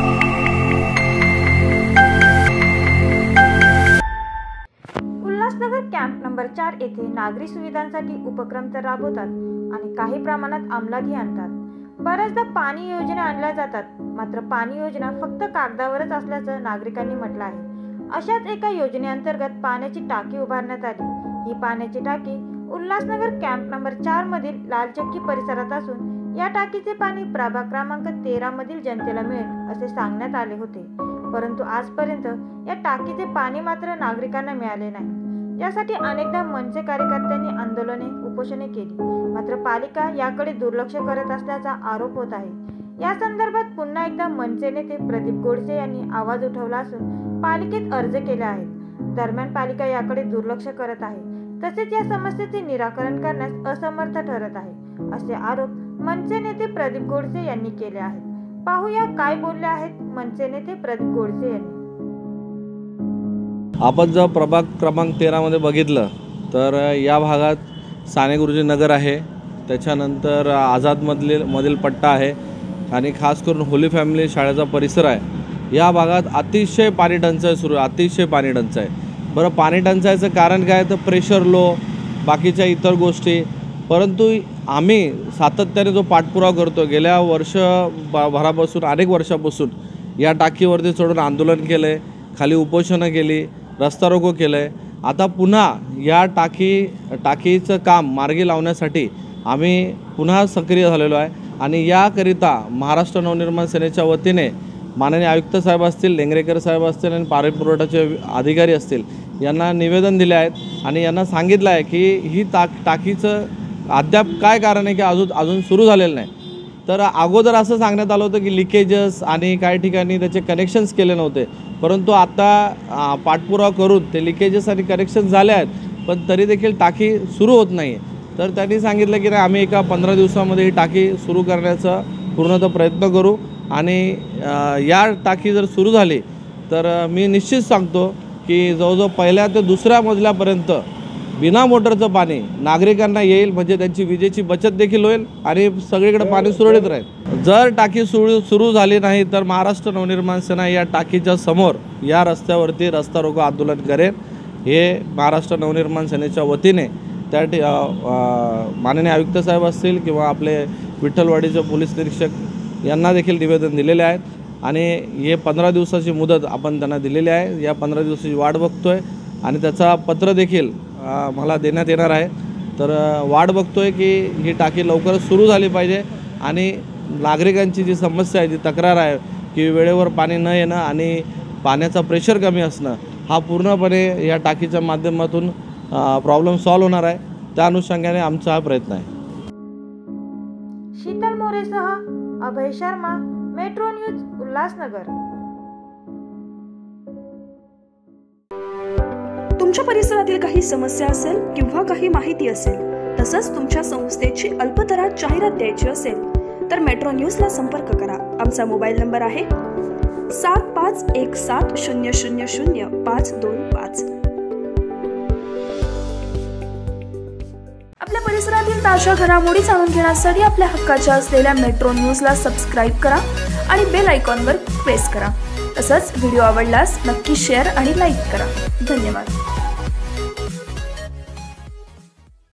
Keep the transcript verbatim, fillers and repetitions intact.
Ulhasnagar camp number चार येथे नागरी सुविधांसाठी उपक्रम तर राबवतात आणि काही प्रमाणात अंमलातही आणतात। बऱ्याचदा पाणी योजना आणल्या जातात, मात्र पाणी योजना फक्त कागदावरच असल्याचं नागरिकांनी म्हटलं आहे। अशाच एका योजनेअंतर्गत पाण्याची टाकी उभारण्यात आली। ही पाण्याची टाकी उल्हासनगर कॅम्प नंबर चार मधील लालचक्की परिसरात असून या टाकीचे पाणी प्रभाग क्रमांक तेरा मधील जनतेला मिळेल असे सांगण्यात आले होते, परंतु आजपर्यंत या टाकीचे पाणी मात्र नागरिकांना मिळाले नाही। यासाठी अनेकदा मनसे कार्यकर्त्यांनी आंदोलने उपोषणे केली, मात्र पालिका याकडे दुर्लक्ष करत असल्याचा आरोप होत आहे। या संदर्भात पुन्हा एकदा मनसे नेते प्रदीप गोडसे यांनी आवाज उठवला असून पालिकेत अर्ज केले आहेत। दरम्यान पालिका याकडे दुर्लक्ष करत आहे, तसेच या समस्येचे निराकरण करण्यास असमर्थ ठरत आहे, असे आरोप मनसे नेते प्रदीप गोडसे यांनी केले आहेत। पाहूया काय बोलले आहेत मनसे नेते प्रदीप गोडसे यांनी। आपण जर प्रभाग क्रमांक तेरा मध्ये बघितलं तर या भागात साने गुरुजी नगर आहे, त्याच्यानंतर आझाद मधील मधील पट्टा आहे आणि खास करून होली फॅमिली शाळेचा परिसर आहे। या भागात अतिशय पाणी टंचाई सुरू आहे, अतिशय पाणी टंचाई। बरं, पाणी टंचाईचं कारण काय तर प्रेशर लो, बाकीच्या इतर गोष्टी, परंतु आम्ही सातत्याने जो पाठपुरावा करतो गेल्या वर्ष भरापासून अनेक वर्षापासून या टाकीवरती चढून आंदोलन केलं आहे, खाली उपोषणं केली, रस्ता रोको केलं आहे। आता पुन्हा या टाकी टाकीचं काम मार्गी लावण्यासाठी आम्ही पुन्हा सक्रिय झालेलो आहे आणि याकरिता महाराष्ट्र नवनिर्माण सेनेच्या वतीने माननीय आयुक्त साहेब असतील, लेंगरेकर साहेब असतील आणि पाणी पुरवठ्याचे अधिकारी असतील यांना निवेदन दिले आहेत आणि यांना सांगितलं आहे की ही टाक टाकीचं अद्याप काय कारण आहे की अजून अजून सुरू झालेलं नाही। तर अगोदर असं सांगण्यात आलं होतं की लिकेजेस आणि काही ठिकाणी त्याचे कनेक्शन्स केले नव्हते, परंतु आता पाठपुरावा करून ते लिकेजेस आणि कनेक्शन झाले आहेत, पण तरी देखील टाकी सुरू होत नाही। तर त्यांनी सांगितलं की नाही, आम्ही एका पंधरा दिवसामध्ये ही टाकी सुरू करण्याचा पूर्णतः प्रयत्न करू आणि या टाकी जर सुरू झाली तर मी निश्चित सांगतो की जवळजवळ पहिल्या ते दुसऱ्या मजल्यापर्यंत बिना मोटरचं पाणी नागरिकांना येईल, म्हणजे त्यांची विजेची बचत देखील होईल आणि सगळीकडे पाणी सुरळीत राहील। जर टाकी सुरू सुरू झाली नाही तर महाराष्ट्र नवनिर्माण सेना या टाकीच्या समोर या रस्त्यावरती रस्ता रोको आंदोलन करेल। हे महाराष्ट्र नवनिर्माण सेनेच्या वतीने त्या माननीय आयुक्त साहेब असतील किंवा आपले विठ्ठलवाडीचे पोलीस निरीक्षक यांना देखील निवेदन दिलेले आहेत आणि हे पंधरा दिवसाची मुदत आपण त्यांना दिलेली आहे। या पंधरा दिवसाची वाट बघतोय आणि त्याचा पत्र देखील मला देण्यात येणार आहे। तर वाट बघतोय की ही टाकी लवकरच सुरू झाली पाहिजे आणि नागरिकांची जी समस्या आहे, जी तक्रार आहे की वेळेवर पाणी न येणं आणि पाण्याचा प्रेशर कमी असणं, हा पूर्णपणे या टाकीच्या माध्यमातून प्रॉब्लेम सॉल्व होणार आहे। त्या अनुषंगाने आमचा हा प्रयत्न आहे। शीतल मोरेसह अभय शर्मा, मेट्रो न्यूज, उल्हासनगर। तुमच्या परिसरातील काही समस्या असेल किंवा काही माहिती असेल, तसंच तुमच्या संस्थेची अल्पदरात जाहिरात द्यायची असेल तर मेट्रो न्यूजला संपर्क करा। आमचा मोबाईल नंबर आहे सात पाच एक सात शून्य शून्य शून्य पाच दोन पाच। आपल्या परिसरातील ताज्या घडामोडी जाणून घेण्यासाठी आपल्या हक्काच्या असलेल्या मेट्रो न्यूजला सबस्क्राईब करा आणि बेल आयकॉनवर प्रेस करा। तसंच व्हिडिओ आवडल्यास नक्की शेअर आणि लाईक करा। धन्यवाद।